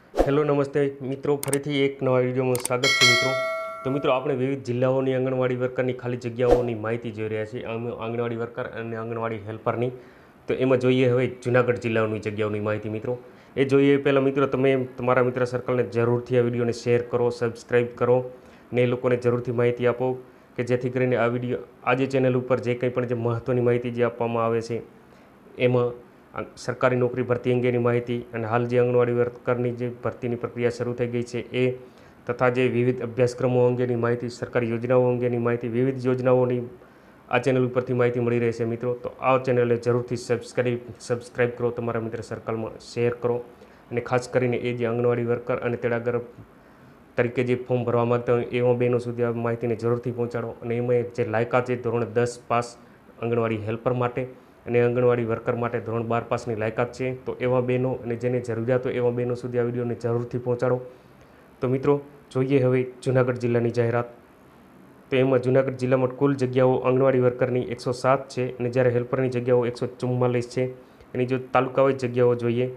Hello नमस्ते मित्रों, फरीथी एक नवा विडियोમાં સ્વાગત છે મિત્રો। તો મિત્રો આપણે વિવિધ જિલ્લાઓની આંગણવાડી વર્કરની ખાલી જગ્યાઓની માહિતી જોઈ રહ્યા છીએ। આંગણવાડી વર્કર અને આંગણવાડી હેલ્પરની તો એમાં જોઈએ હવે જૂનાગઢ જિલ્લાની જગ્યાઓની માહિતી મિત્રો। એ જોઈએ પહેલાં મિત્રો તમે તમારા મિત્ર સર્કલને જરૂરથી આ વિડીયોને શેર કરો, સબસ્ક્રાઈબ કરો ને એ લોકોને જરૂરથી માહિતી આપો કે જેથી કરીને આ વિડીયો આજે ચેનલ ઉપર જે કંઈ પણ જે મહત્ત્વની માહિતી જે આપવામાં આવે છે એમાં સરકારી નોકરી ભરતી અંગેની માહિતી અને હાલ જે આંગણવાડી વર્કરની જે ભરતીની પ્રક્રિયા શરૂ થઈ ગઈ છે એ તથા જે વિવિધ અભ્યાસક્રમો અંગેની માહિતી, સરકારી યોજનાઓ અંગેની માહિતી, વિવિધ યોજનાઓની આ ચેનલ ઉપરથી માહિતી મળી રહેશે મિત્રો। તો આ ચેનલને જરૂરથી સબસ્ક્રાઈબ કરો, તમારા મિત્ર સર્કલમાં શેર કરો અને ખાસ કરીને એ જે આંગણવાડી વર્કર અને તેડાગર તરીકે જે ફોર્મ ભરવા માગતા હોય એવા બહેનો સુધી આ માહિતીને જરૂરથી પહોંચાડો। અને એમાં જે લાયકાત છે ધોરણ 10 પાસ આંગણવાડી હેલ્પર માટે અને આંગણવાડી વર્કર માટે ધોરણ 12 પાસની લાયકાત છે, તો એવા બહેનો અને જેને જરૂરિયાત હોય એવા બહેનો સુધી આ વિડીયોને જરૂરથી પહોંચાડો। તો મિત્રો જોઈએ હવે જૂનાગઢ જિલ્લાની જાહેરાત। તો એમાં જૂનાગઢ જિલ્લામાં કુલ જગ્યાઓ આંગણવાડી વર્કરની 107 છે અને જ્યારે હેલ્પરની જગ્યાઓ 144 છે। એની જો તાલુકા વાઇઝ જગ્યાઓ જોઈએ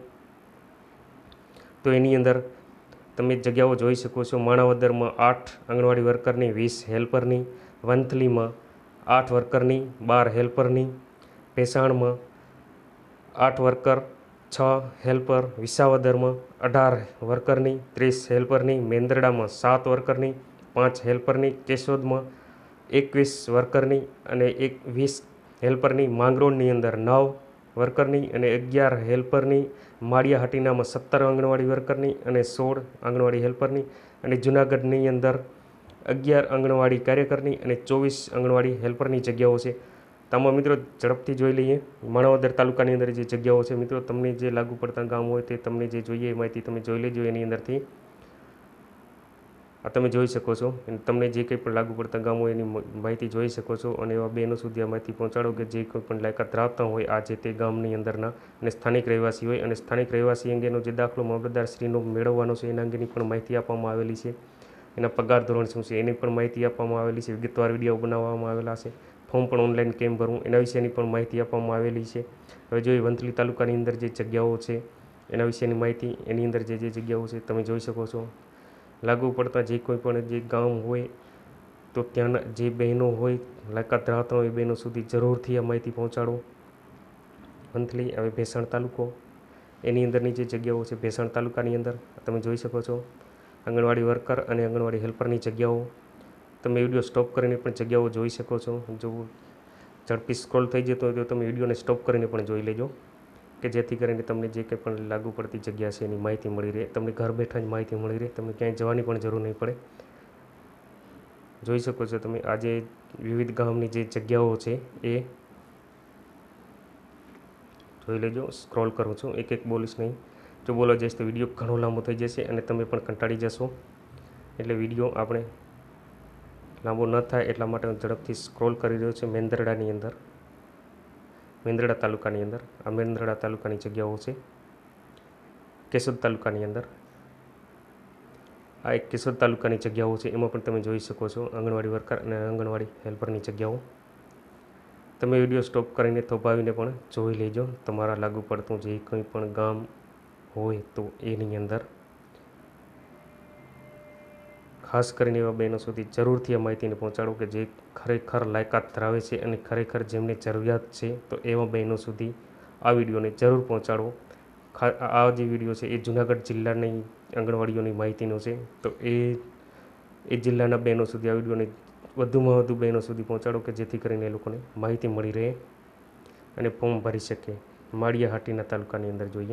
તો એની અંદર તમે જગ્યાઓ જોઈ શકો છો। માણાવદરમાં 8 આંગણવાડી વર્કરની, 20 હેલ્પરની, વંથલીમાં 8 વર્કરની, 12 હેલ્પરની, ભેસાણમાં 8 વર્કર, 6 હેલ્પર, વિસાવદરમાં 18 વર્કરની, 30 હેલ્પરની, મેંદરડામાં 7 વર્કરની, 5 હેલ્પરની, કેશોદમાં 21 વર્કરની અને 20 હેલ્પરની, માંગરોળની અંદર 9 વર્કરની અને 11 હેલ્પરની, માળિયા હાટીનામાં 17 આંગણવાડી વર્કરની અને 16 આંગણવાડી હેલ્પરની અને જૂનાગઢની અંદર 11 આંગણવાડી કાર્યકરની અને 24 આંગણવાડી હેલ્પરની જગ્યાઓ છે। આમાં મિત્રો ઝડપથી જોઈ લઈએ માણાવદર તાલુકાની અંદર જે જગ્યાઓ છે મિત્રો, તમને જે લાગુ પડતા ગામ હોય તે તમને જે જોઈએ એ માહિતી તમે જોઈ લેજો। એની અંદરથી આ તમે જોઈ શકો છો, તમને જે કંઈ પણ લાગુ પડતા ગામ હોય એની માહિતી જોઈ શકો છો અને એવા બહેનો સુધી આ માહિતી પહોંચાડો કે જે કોઈ પણ લાયકાત ધરાવતા હોય આ જે તે ગામની અંદરના અને સ્થાનિક રહેવાસી હોય અને સ્થાનિક રહેવાસી અંગેનો જે દાખલો મામલતદારશ્રીનો મેળવવાનો છે એના અંગેની પણ માહિતી આપવામાં આવેલી છે। એના પગાર ધોરણ શું છે એની પણ માહિતી આપવામાં આવેલી છે, વિગતવાર વિડીયો બનાવવામાં આવેલા છે। ફોર્મ પણ ઓનલાઈન કેમ ભરવું એના વિશેની પણ માહિતી આપવામાં આવેલી છે। હવે જોઈએ વંથલી તાલુકાની અંદર જે જગ્યાઓ છે એના વિશેની માહિતી, એની અંદર જે જગ્યાઓ છે તમે જોઈ શકો છો। લાગુ પડતા જે કોઈ પણ જે ગામ હોય તો ત્યાંના જે બહેનો હોય લાયકાત ધરાવતા હોય એ બહેનો સુધી જરૂરથી આ માહિતી પહોંચાડો। વંથલી હવે ભેસાણ તાલુકો, એની અંદરની જે જગ્યાઓ છે ભેસાણ તાલુકાની અંદર તમે જોઈ શકો છો આંગણવાડી વર્કર અને આંગણવાડી હેલ્પરની જગ્યાઓ। તમે વિડીયો સ્ટોપ કરીને પણ જગ્યાઓ જોઈ શકો છો। જો ઝડપી સ્ક્રોલ થઈ જતો હોય તો તમે વિડીયોને સ્ટોપ કરીને પણ જોઈ લેજો કે જેથી કરીને તમને જે કંઈ પણ લાગુ પડતી જગ્યા છે એની માહિતી મળી રહે, તમને ઘર બેઠા જ માહિતી મળી રહે, તમને ક્યાંય જવાની પણ જરૂર નહીં પડે। જોઈ શકો છો તમે આજે વિવિધ ગામની જે જગ્યાઓ છે એ જોઈ લેજો। સ્ક્રોલ કરું છું, એક એક બોલીશ નહીં, જો બોલવા જઈશ તો વિડીયો ઘણો લાંબો થઈ જશે અને તમે પણ કંટાળી જશો। એટલે વિડીયો આપણે લાંબો ન થાય એટલા માટે હું ઝડપથી સ્ક્રોલ કરી રહ્યો છું। મેંદરડાની અંદર, મેંદરડા તાલુકાની અંદર આ મેંદરડા તાલુકાની જગ્યાઓ છે। કેશોદ તાલુકાની અંદર આ એક કેશોદ તાલુકાની જગ્યાઓ છે, એમાં પણ તમે જોઈ શકો છો આંગણવાડી વર્કર અને આંગણવાડી હેલ્પરની જગ્યાઓ। તમે વિડીયો સ્ટોપ કરીને થોભાવીને પણ જોઈ લેજો તમારા લાગુ પડતું જે કંઈ પણ ગામ હોય તો એની અંદર। ખાસ કરીને એવા બહેનો સુધી જરૂરથી આ માહિતીને પહોંચાડો કે જે ખરેખર લાયકાત ધરાવે છે અને ખરેખર જેમને જરૂરિયાત છે તો એવા બહેનો સુધી આ વિડીયોને જરૂર પહોંચાડો। આ જે વિડીયો છે એ જૂનાગઢ જિલ્લાની આંગણવાડીઓની માહિતીનો છે, તો એ જિલ્લાના બહેનો સુધી આ વિડીયોને વધુમાં વધુ બહેનો સુધી પહોંચાડો કે જેથી કરીને એ લોકોને માહિતી મળી રહે અને ફોર્મ ભરી શકે। માળિયા હાટીના તાલુકાની અંદર જોઈએ,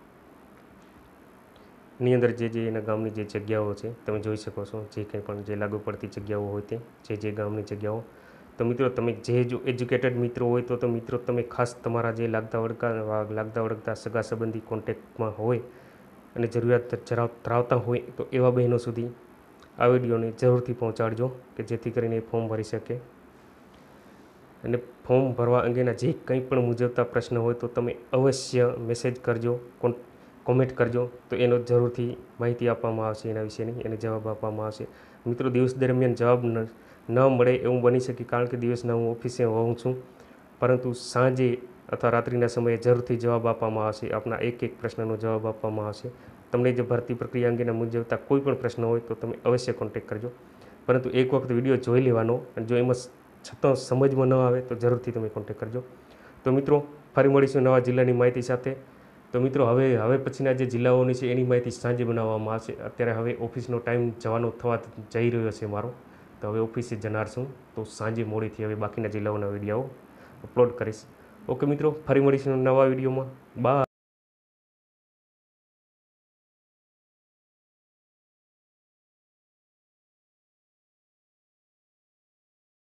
ની અંદર જે એના ગામની જે જગ્યાઓ છે તમે જોઈ શકો છો, જે કંઈ પણ જે લાગુ પડતી જગ્યાઓ હોય તે જે ગામની જગ્યાઓ। તો મિત્રો તમે જે જો એજ્યુકેટેડ મિત્રો હોય તો મિત્રો તમે ખાસ તમારા જે લાગતા વળગતા સગા સંબંધી કોન્ટેક્ટમાં હોય અને જરૂરિયાત ધરાવતા હોય તો એવા બહેનો સુધી આ વિડીયોને જરૂરથી પહોંચાડજો કે જેથી કરીને એ ફોર્મ ભરી શકે। અને ફોર્મ ભરવા અંગેના જે કંઈ પણ મૂંઝવતા પ્રશ્ન હોય તો તમે અવશ્ય મેસેજ કરજો, કોમેન્ટ કરજો, તો એનો જરૂરથી માહિતી આપવામાં આવશે એના વિશેની, એને જવાબ આપવામાં આવશે। મિત્રો દિવસ દરમિયાન જવાબ ન મળે એવું બની શકે કારણ કે દિવસના હું ઓફિસે હોઉં છું, પરંતુ સાંજે અથવા રાત્રિના સમયે જરૂરથી જવાબ આપવામાં આવશે, આપના એક એક પ્રશ્નનો જવાબ આપવામાં આવશે। તમને જે ભરતી પ્રક્રિયા અંગેના મૂંઝવતા કોઈ પણ પ્રશ્ન હોય તો તમે અવશ્ય કોન્ટેક્ટ કરજો, પરંતુ એક વખત વિડીયો જોઈ લેવાનો, અને જો એમાં છતાં સમજમાં ન આવે તો જરૂરથી તમે કોન્ટેક્ટ કરજો. તો મિત્રો ફરી મળીશું નવા જિલ્લાની માહિતી સાથે. તો મિત્રો હવે પછીના જે જિલ્લાઓની છે એની માહિતી સાંજે બનાવવામાં આવશે. અત્યારે હવે ઓફિસનો ટાઈમ જવાનો થવા જઈ રહ્યો છે મારો, તો હવે ઓફિસે જનાર છું. તો સાંજે મોડીથી હવે બાકીના જિલ્લાઓના વિડીયો અપલોડ કરીશ. ઓકે મિત્રો, ફરી મળીશું નવા વિડીયોમાં. બાય.